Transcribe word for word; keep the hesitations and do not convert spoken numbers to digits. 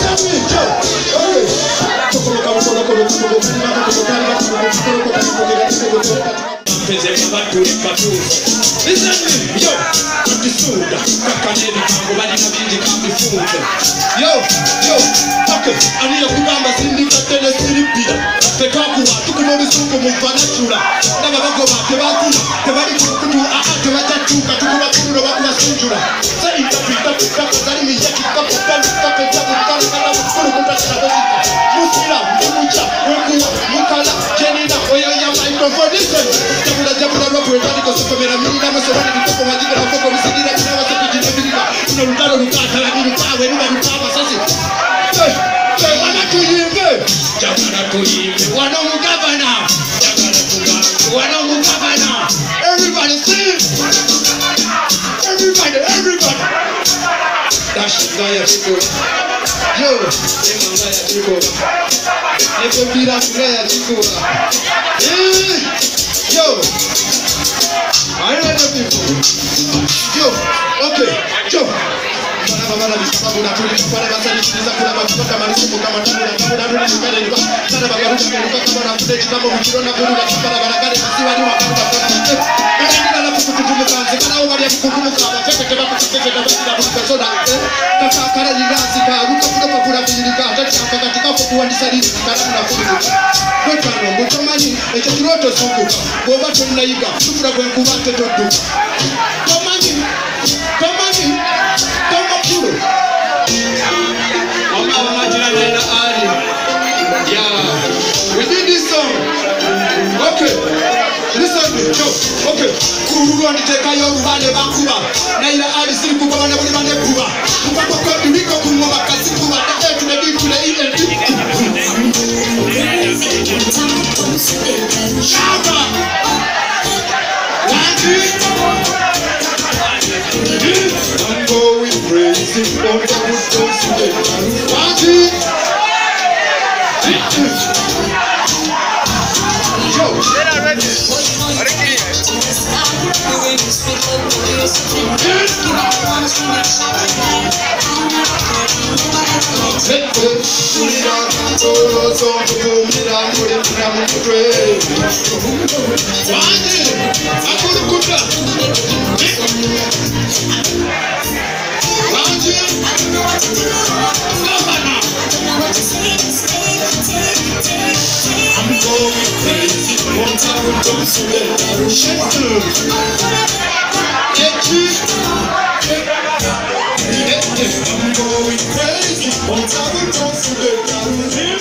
Listen to me, yo, tukisuda kakaneni kango bali na binji kambifunze. Yo, yo, okay, aniya kugamba sindika tele siripira. Tekakuwa tukuno bisuko mufana chula. Naba bagoma tebakuna, tebali kukutu aa tebatachuka tukuba kuno bakuba sunjura. Sa itapita pita kazali mi yaki kapu kani kape jabu kani kana mukuru kutasha dosita. Musila, mucha, wekuwa, mukala, jenina, oya ya microphone. Listen, jabula jabula ropo etani kosofa mera mina masorani bitoko majika na foko misidira mina wasapi jinabilika. Una lutaro lukata la minu kawe nuba lukama sasi. Hey, hey, wana tuyimbe. Jabula tuyimbe, wana mugavana. Jabula tuyimbe, wana mugavana. Everybody sing. Everybody, everybody. Dash ngaya chiko. Yo, ema ngaya chiko. Epo pira ngaya chiko. Eh, yo. I know the people. Yo, okay, yo. Mana mana bisa bangun aku di depan masa di sini saya pula bangun kamar semua kamar tamu dan tamu dan di mana juga. Sana bangun di luka kamar aku di kita mau bicara nak guru dan para para kali masih wadi makan makan. Karena ini dalam buku tujuh muka. Sekarang orang yang buku muka apa cek cek apa cek cek apa tidak buka soda. Kata karena di nasi kah buka buka buka buka di sini kah. Jadi sampai ketika perempuan di sini sekarang nak buku. Bukan lo bukan mani. Itu turuto suku. Boba tunai iga. Suku dah buat kuat tu tu. Komani, komani. Puro. Mama mama jirani na ali. Yeah. We did this song. Okay. Listen to me. Okay. Kuru andi teka yo bane bakuba. Na ila ali siri kuba bane bane bane kuba. Kuba kuba tuliko kumwa bakasi kuba. Tete tunedi tule ile. Shaba. Wandi. I'm going crazy, don't I would go to the party. Yo, they're not ready. I'm going crazy, one time we don't surrender. Shut I'm going crazy, one time we don't surrender.